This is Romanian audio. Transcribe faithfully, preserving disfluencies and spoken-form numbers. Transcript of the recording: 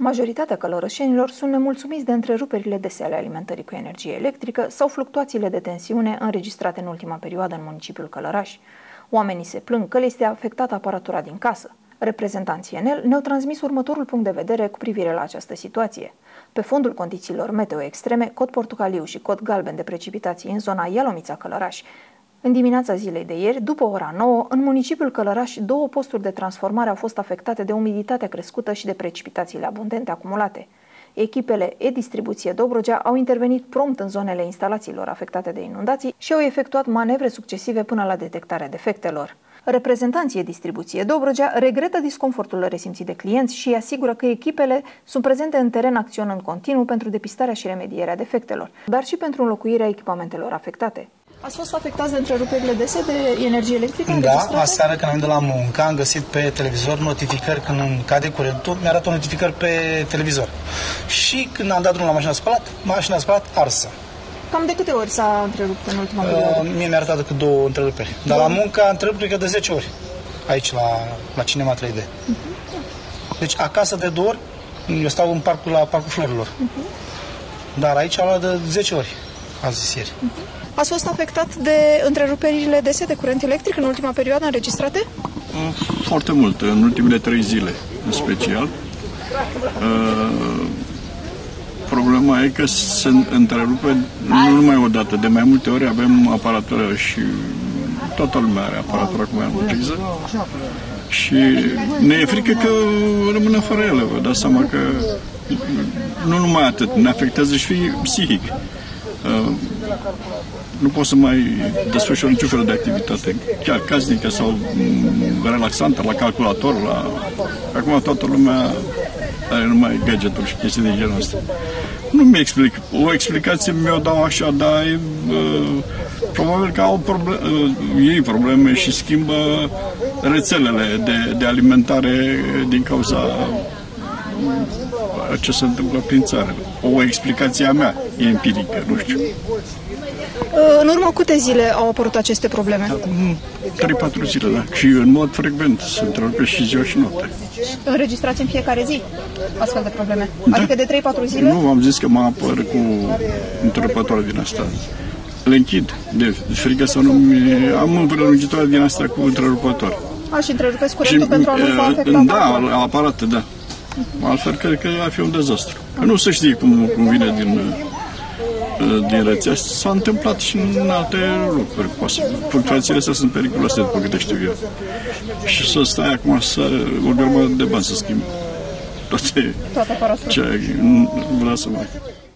Majoritatea călărășenilor sunt nemulțumiți de întreruperile dese ale alimentării cu energie electrică sau fluctuațiile de tensiune înregistrate în ultima perioadă în municipiul Călăraș. Oamenii se plâng că le este afectată aparatura din casă. Reprezentanții Enel ne-au transmis următorul punct de vedere cu privire la această situație. Pe fondul condițiilor meteo extreme, cod portocaliu și cod galben de precipitații în zona Ialomița-Călăraș, în dimineața zilei de ieri, după ora nouă, în municipiul Călăraș, două posturi de transformare au fost afectate de umiditatea crescută și de precipitațiile abundente acumulate. Echipele E-Distribuție Dobrogea au intervenit prompt în zonele instalațiilor afectate de inundații și au efectuat manevre succesive până la detectarea defectelor. Reprezentanții E-Distribuție Dobrogea regretă disconfortul resimțit de clienți și asigură că echipele sunt prezente în teren acționând continuu pentru depistarea și remedierea defectelor, dar și pentru înlocuirea echipamentelor afectate. Ați fost afectați de întreruperile dese de energie electrică? Da, aseară când am venit de la muncă, am găsit pe televizor notificări când îmi cade curentul, mi-arată notificări pe televizor. Și când am dat drumul la mașina spălat, mașina spălat arsă. Cam de câte ori s-a întrerupt în ultima perioadă? Uh, mie mi-a arătat decât două întreruperi. Dar la muncă am întrerupt cred că de zece ori, aici la, la Cinema trei D. Uh-huh. Deci acasă de două ori, eu stau în parcul, la Parcul Florilor. Uh-huh. Dar aici am luat de zece ori, am zis ieri. Uh-huh. Ați fost afectat de întreruperile dese de curent electric în ultima perioadă înregistrate? Foarte mult, în ultimele trei zile, în special. Problema e că se întrerupe nu numai o dată, de mai multe ori avem aparatură și toată lumea are aparatură cu mai multă priză și ne e frică că rămâne fără ele. Vă dați seama că nu numai atât, ne afectează și psihic. Nu pot să mai desfășor niciun fel de activitate, chiar casnică sau relaxantă, la calculator, la... Acum toată lumea are numai gadgeturi și chestii de genul ăsta. Nu mi explic. O explicație mi-o dau așa, dar e, uh, probabil că au problem, uh, ei probleme și schimbă rețelele de, de alimentare din cauza uh, ce se întâmplă prin țară. O explicație a mea e empirică, nu știu. În urmă câte zile au apărut aceste probleme? Acum trei patru zile, da. Și în mod frecvent se întrerupe și ziua și noapte. Înregistrați în fiecare zi astfel de probleme? Da. Adică de trei patru zile? Nu, am zis că mă apăr cu întrerupătoare din asta. Le închid de frică să nu mi... Am o prelungitoare din asta cu întrerupător. A, și întrerupeți curentul pentru a nu vă afecta da, aparate? aparate, da. Altfel cred că ar fi un dezastru. Că nu se știe cum, cum vine din... din rețea, s-a întâmplat și în alte lucruri. Fluctuațiile astea sunt periculoase, după câte știu eu. Și să stai acum să o grămadă de bani să schimbi toate, toate aparatura. Ce nu vreau să mai...